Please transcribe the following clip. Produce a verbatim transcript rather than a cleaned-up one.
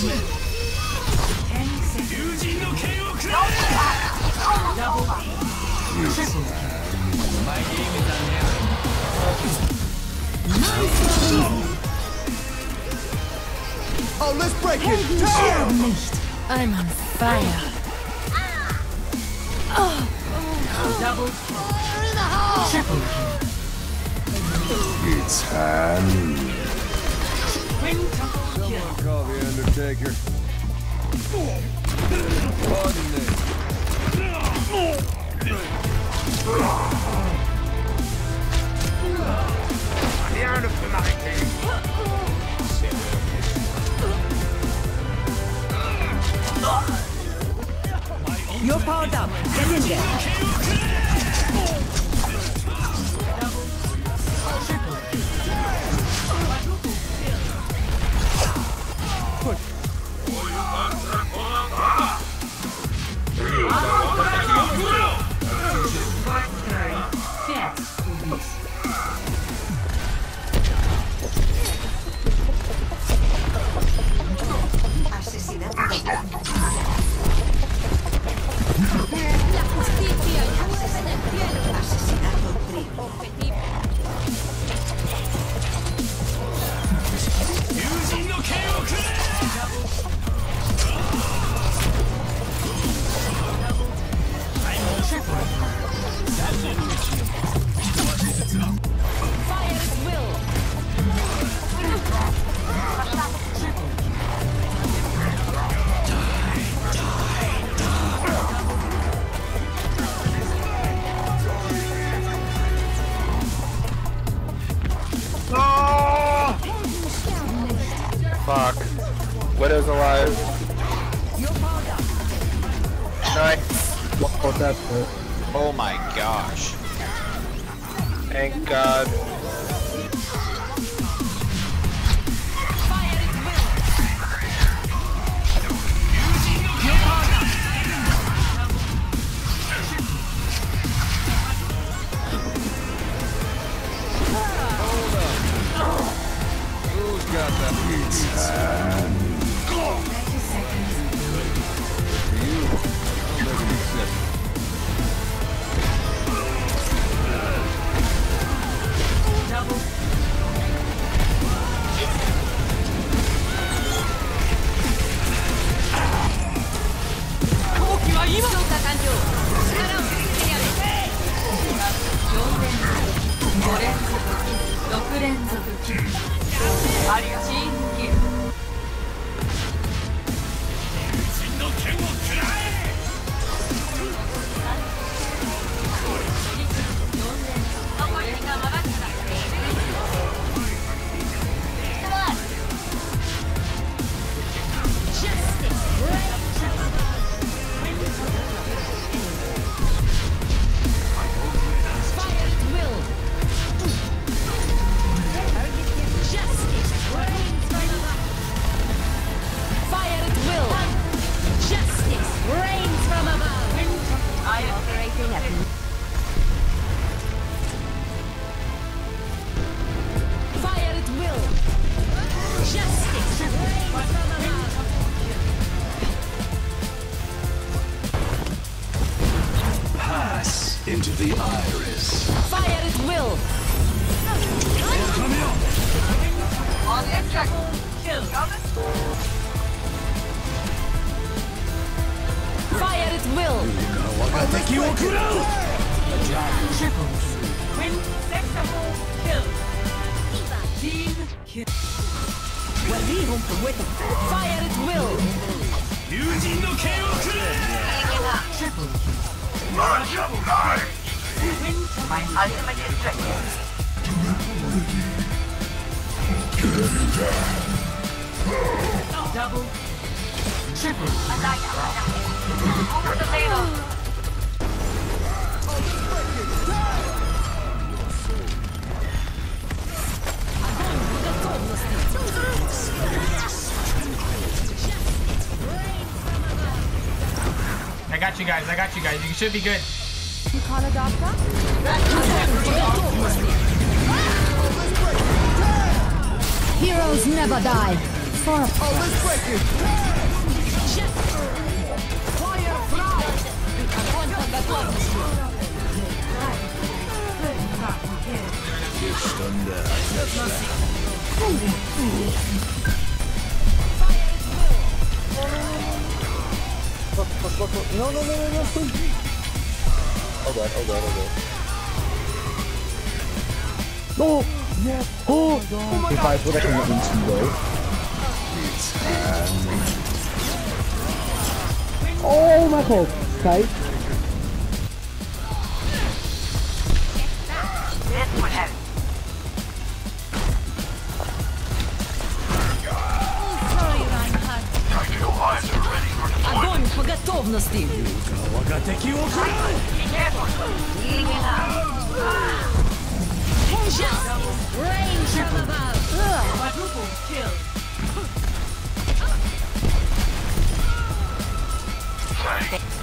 Oh, let's break it! Damn! I'm on fire. Oh. Double. Triple. It's time. Someone call the Undertaker. Pardon me. Rien ne peut m'arrêter. You're powered up. Get in there. Fuck. Widow's alive. Nice. Oh, that's good. Oh my gosh. Thank God. Who's got that? thirty seconds. For you, I'll make an exception. Double. Into the iris. Fire at will. On the attack. Kill. Fire at will. I think you will kill. Triple. Win. Sexable. Kill. Team kill. Well, he won't be with him. Fire at will. Triple. I shall die. My ultimate instruction. Double. Triple. Over the middle. I got you guys, I got you guys. You should be good. You call a doctor? Heroes never die. Oh, let's break it! No, no, no, no, no, please. Oh god, oh god, oh god. No! Yes! Oh! If I put that in the instant though. Oh my god! Okay. Огонь по готовности! Range up above! Quadruple kill.